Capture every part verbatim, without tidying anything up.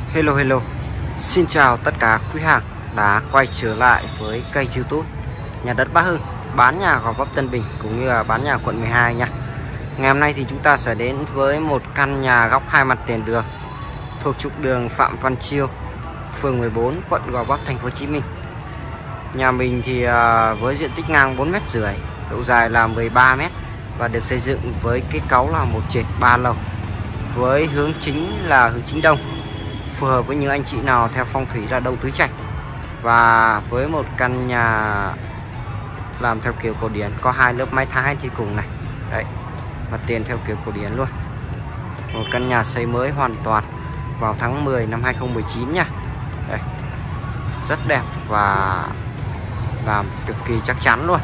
Hello hello, xin chào tất cả quý hàng đã quay trở lại với kênh YouTube Nhà đất Bá Hưng, bán nhà Gò Vấp Tân Bình cũng như là bán nhà quận mười hai nha. Ngày hôm nay thì chúng ta sẽ đến với một căn nhà góc hai mặt tiền đường thuộc trục đường Phạm Văn Chiêu, phường mười bốn, quận Gò Vấp, thành phố Hồ Chí Minh. Nhà mình thì với diện tích ngang bốn mét rưỡi, độ dài là mười ba mét và được xây dựng với kết cấu là một trệt ba lầu với hướng chính là hướng chính đông, phù hợp với những anh chị nào theo phong thủy là đông tứ trạch. Và với một căn nhà làm theo kiểu cổ điển, có hai lớp mái thái trên cùng này, đấy, mặt tiền theo kiểu cổ điển luôn. Một căn nhà xây mới hoàn toàn vào tháng mười năm hai nghìn không trăm mười chín nha. Đây, rất đẹp và làm cực kỳ chắc chắn luôn.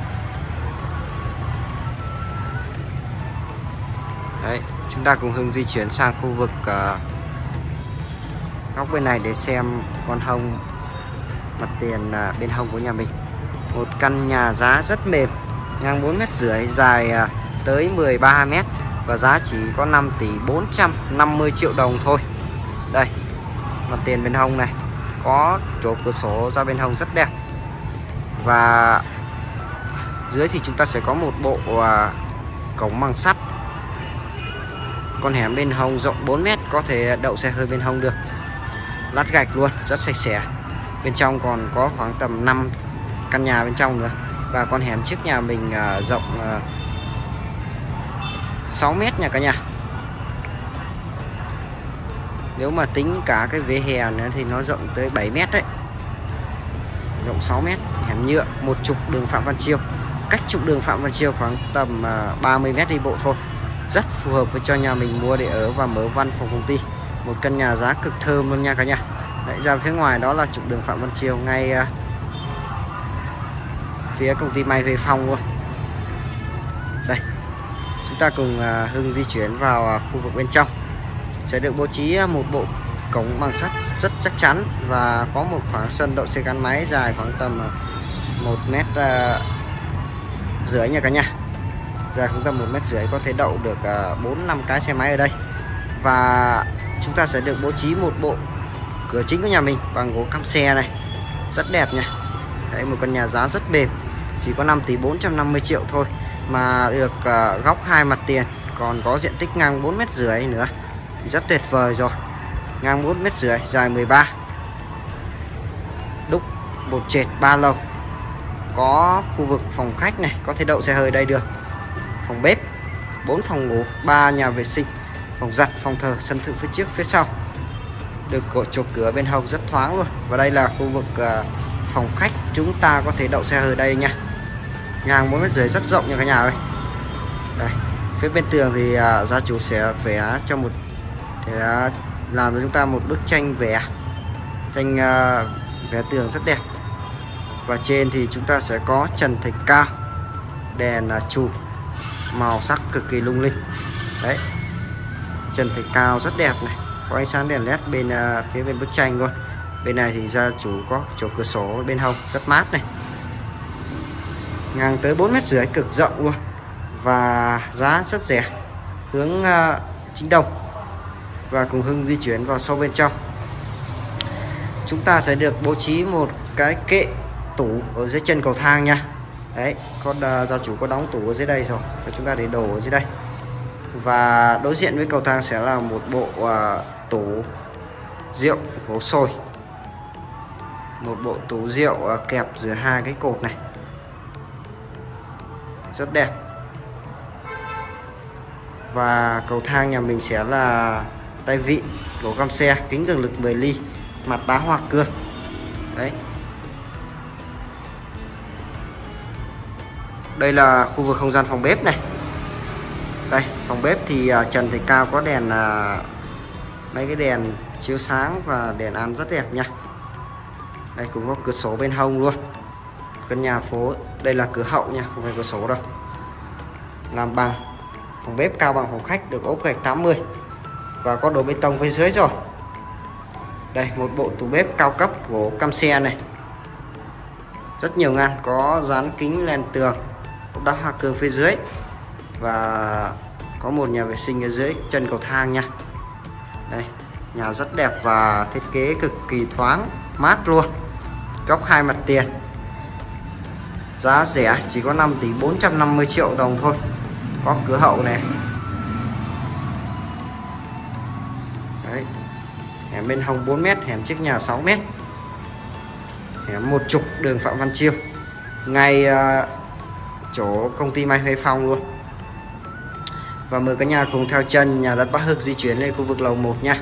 Đấy, chúng ta cùng Hưng di chuyển sang khu vực uh, góc bên này để xem con hông mặt tiền uh, bên hông của nhà mình. Một căn nhà giá rất mềm, ngang bốn mét rưỡi, dài uh, tới mười ba mét và giá chỉ có năm tỷ bốn trăm năm mươi triệu đồng thôi. Đây, mặt tiền bên hông này, có chỗ cửa sổ ra bên hông rất đẹp. Và dưới thì chúng ta sẽ có một bộ uh, cổng bằng sắt. Con hẻm bên hông rộng bốn mét, có thể đậu xe hơi bên hông được. Lát gạch luôn, rất sạch sẽ. Bên trong còn có khoảng tầm năm căn nhà bên trong nữa. Và con hẻm trước nhà mình uh, rộng uh, sáu mét nha cả nhà. Nếu mà tính cả cái vỉa hè nữa thì nó rộng tới bảy mét đấy. Rộng sáu mét, hẻm nhựa, một trục đường Phạm Văn Chiêu. Cách trục đường Phạm Văn Chiêu khoảng tầm uh, ba mươi mét đi bộ thôi. Rất phù hợp với cho nhà mình mua để ở và mở văn phòng công ty. Một căn nhà giá cực thơm luôn nha cả nhà. Đấy, ra phía ngoài đó là trục đường Phạm Văn Chiêu, ngay uh, phía công ty May Huệ Phong luôn. Đây, chúng ta cùng uh, Hưng di chuyển vào uh, khu vực bên trong. Sẽ được bố trí uh, một bộ cổng bằng sắt rất chắc chắn và có một khoảng sân đậu xe gắn máy dài khoảng tầm uh, một mét rưỡi nha cả nhà. Dài khoảng tầm một mét rưỡi, có thể đậu được bốn năm cái xe máy ở đây. Và chúng ta sẽ được bố trí một bộ cửa chính của nhà mình bằng gỗ căm xe này, rất đẹp nha. Đấy, một căn nhà giá rất mềm, chỉ có năm tỷ bốn trăm năm mươi triệu thôi mà được uh, góc hai mặt tiền, còn có diện tích ngang bốn mét rưỡi nữa, rất tuyệt vời rồi. Ngang bốn mét rưỡi, dài mười ba, đúc một trệt ba lầu, có khu vực phòng khách này, có thể đậu xe hơi đây được. Phòng bếp, bốn phòng ngủ, ba nhà vệ sinh, phòng giặt, phòng thờ, sân thượng phía trước phía sau. Được cột chỗ cửa bên hông rất thoáng luôn. Và đây là khu vực uh, phòng khách, chúng ta có thể đậu xe hơi đây nha. Ngang bốn mét rưỡi, rất rộng nha cả nhà ơi. Đây, phía bên tường thì uh, gia chủ sẽ vẽ cho một để uh, làm cho chúng ta một bức tranh vẽ tranh uh, vẽ tường rất đẹp. Và trên thì chúng ta sẽ có trần thạch cao, đèn uh, chùm màu sắc cực kỳ lung linh. Đấy, trần thạch cao rất đẹp này, có ánh sáng đèn led bên uh, phía bên bức tranh luôn. Bên này thì gia chủ có chỗ cửa sổ bên hông rất mát này, ngang tới bốn mét rưỡi, cực rộng luôn và giá rất rẻ, hướng uh, chính đông. Và cùng Hưng di chuyển vào sâu bên trong, chúng ta sẽ được bố trí một cái kệ tủ ở dưới chân cầu thang nha. Đấy, con uh, gia chủ có đóng tủ ở dưới đây rồi, và chúng ta để đồ ở dưới đây. Và đối diện với cầu thang sẽ là một bộ uh, tủ rượu gỗ sồi, một bộ tủ rượu uh, kẹp giữa hai cái cột này, rất đẹp. Và cầu thang nhà mình sẽ là tay vịn gỗ căm xe, kính cường lực mười ly, mặt đá hoa cương. Đấy, đây là khu vực không gian phòng bếp này. Đây, phòng bếp thì uh, trần thạch cao, có đèn uh, mấy cái đèn chiếu sáng và đèn ăn rất đẹp nha. Đây cũng có cửa sổ bên hông luôn. Căn nhà phố, đây là cửa hậu nha, không phải cửa sổ đâu. Làm bằng phòng bếp cao bằng phòng khách, được ốp gạch tám mươi và có đổ bê tông phía dưới rồi. Đây, một bộ tủ bếp cao cấp gỗ căm xe này, rất nhiều ngăn, có dán kính len tường, đá hoa cương phía dưới. Và có một nhà vệ sinh ở dưới chân cầu thang nha. Đây, Nhà rất đẹp và thiết kế cực kỳ thoáng mát luôn. Góc hai mặt tiền. Giá rẻ chỉ có năm tỷ bốn trăm năm mươi triệu đồng thôi. Có cửa hậu này. Đấy. Hẻm bên hông bốn mét, hẻm trước nhà sáu mét. Hẻm một trục đường Phạm Văn Chiêu. Ngay uh, chỗ công ty Mai Huệ Phong luôn. Và mời cả nhà cùng theo chân nhà đất Bắc Hưng di chuyển lên khu vực lầu một nha.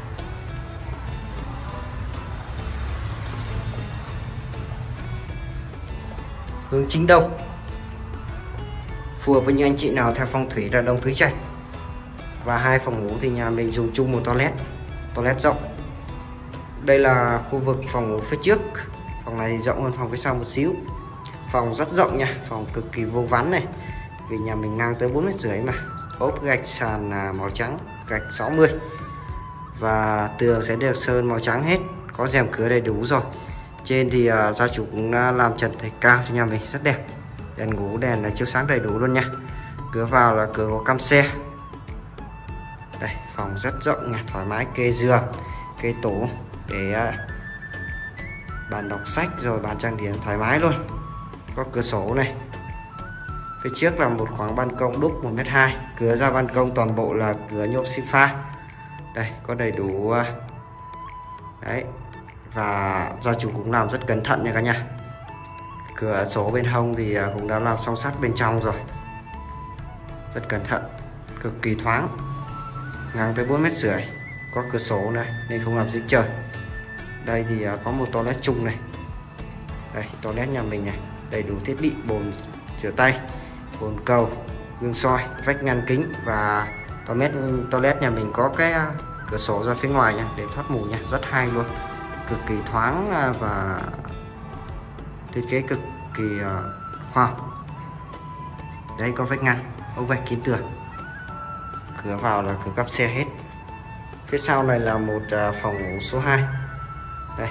Hướng chính đông, phù hợp với những anh chị nào theo phong thủy là đông tứ trạch. Và hai phòng ngủ thì nhà mình dùng chung một toilet, toilet rộng. Đây là khu vực phòng ngủ phía trước, phòng này thì rộng hơn phòng phía sau một xíu. Phòng rất rộng nha, phòng cực kỳ vô vắn này, vì nhà mình ngang tới bốn mét rưỡi mà. Ốp gạch sàn màu trắng, gạch sáu mươi, và tường sẽ được sơn màu trắng hết, có rèm cửa đầy đủ rồi. Trên thì uh, gia chủ cũng uh, làm trần thạch cao cho nhà mình rất đẹp. Đèn ngủ, đèn là chiếu sáng đầy đủ luôn nha. Cửa vào là cửa có cam xe. Đây, phòng rất rộng nha, thoải mái, kê giường, kê tủ để uh, bàn đọc sách rồi bàn trang điểm thoải mái luôn. Có cửa sổ này. Phía trước là một khoảng ban công đúc một mét hai. Cửa ra ban công toàn bộ là cửa nhôm xi pha. Đây, có đầy đủ uh, đấy. Và gia chủ cũng làm rất cẩn thận nha cả nhà. Cửa sổ bên hông thì cũng đã làm song sắt bên trong rồi, rất cẩn thận, cực kỳ thoáng, ngang tới bốn mét rưỡi. Có cửa sổ này nên không làm dính trời. Đây thì có một toilet chung này. Đây, toilet nhà mình này, đầy đủ thiết bị, bồn rửa tay, bồn cầu, gương soi, vách ngăn kính. Và toilet toilet nhà mình có cái cửa sổ ra phía ngoài nha, để thoát mùi nha, rất hay luôn, cực kỳ thoáng và thiết kế cực kỳ khoa học. Đấy, có vách ngăn, ốp vách kín tường. Cửa vào là cửa cắp xe hết. Phía sau này là một phòng ngủ số hai. Đây.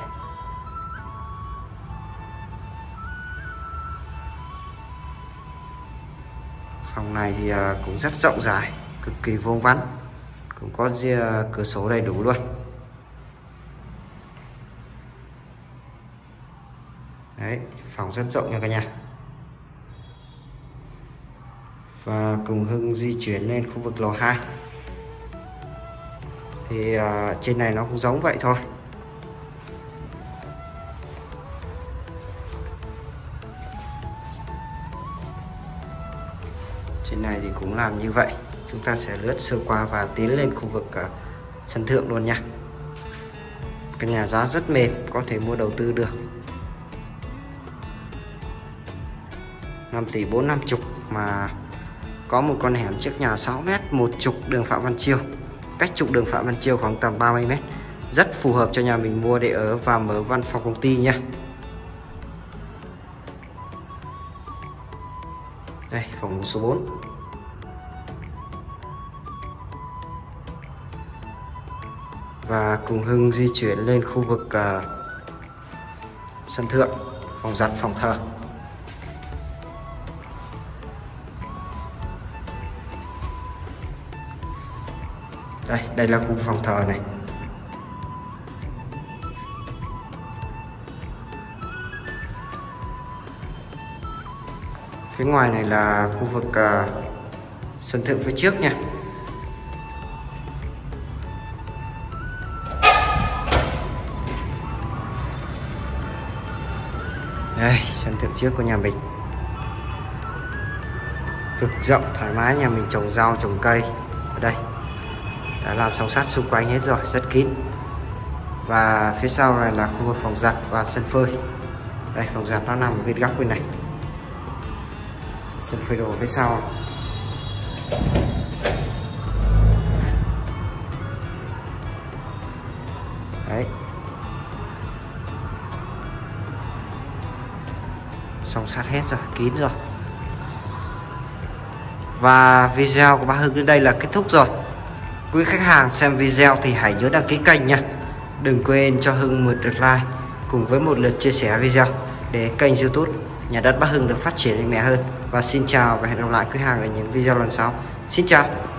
Phòng này thì cũng rất rộng rãi, cực kỳ vuông vắn, cũng có cửa sổ đầy đủ luôn. Đấy, phòng rất rộng nha cả nhà. Và cùng Hưng di chuyển lên khu vực lầu hai. Thì uh, trên này nó cũng giống vậy thôi. Trên này thì cũng làm như vậy. Chúng ta sẽ lướt sơ qua và tiến lên khu vực uh, sân thượng luôn nha. Căn nhà giá rất mềm, có thể mua đầu tư được. năm tỷ bốn năm chục mà có một con hẻm trước nhà sáu mét, một trục đường Phạm Văn Chiêu, cách trục đường Phạm Văn Chiêu khoảng tầm ba mươi mét. Rất phù hợp cho nhà mình mua để ở và mở văn phòng công ty nha. Đây, phòng số bốn. Và cùng Hưng di chuyển lên khu vực uh, sân thượng, phòng giặt, phòng thờ. Đây, đây là khu phòng thờ này. Phía ngoài này là khu vực uh, sân thượng phía trước nha. Đây, sân thượng trước của nhà mình. Cực rộng, thoải mái, nhà mình trồng rau, trồng cây ở đây. Đã làm song sắt xung quanh hết rồi, rất kín. Và phía sau này là khu vực phòng giặt và sân phơi. Đây, phòng giặt nó nằm ở bên góc bên này. Sân phơi đồ phía sau. Đấy. Song sắt hết rồi, kín rồi. Và video của bác Hưng đến đây là kết thúc rồi. Quý khách hàng xem video thì hãy nhớ đăng ký kênh nha. Đừng quên cho Hưng một lượt like cùng với một lượt chia sẻ video để kênh YouTube Nhà đất Bắc Hưng được phát triển mạnh mẽ hơn. Và xin chào và hẹn gặp lại quý hàng ở những video lần sau. Xin chào.